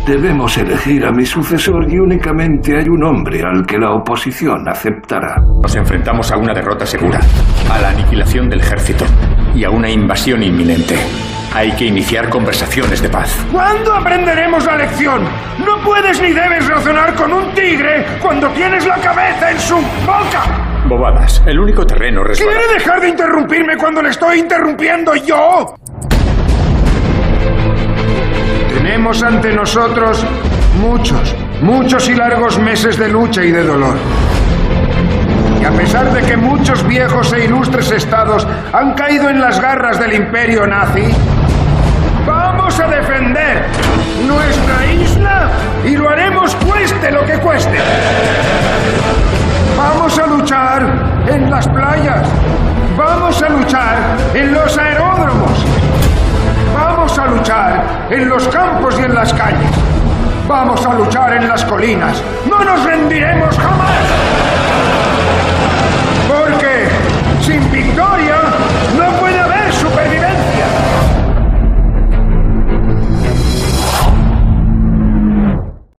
Debemos elegir a mi sucesor y únicamente hay un hombre al que la oposición aceptará. Nos enfrentamos a una derrota segura, a la aniquilación del ejército y a una invasión inminente. Hay que iniciar conversaciones de paz. ¿Cuándo aprenderemos la lección? No puedes ni debes razonar con un tigre cuando tienes la cabeza en su boca. Bobadas. El único terreno resbalado. ¿Quiere dejar de interrumpirme cuando le estoy interrumpiendo yo? Tenemos ante nosotros muchos y largos meses de lucha y de dolor. Y a pesar de que muchos viejos e ilustres estados han caído en las garras del imperio nazi, vamos a defender nuestra isla y lo haremos cueste lo que cueste. Vamos a luchar en las playas, vamos a luchar en los aeródromos, vamos a luchar en los campos y en las calles, vamos a luchar en las colinas. ¡No nos rendiremos jamás!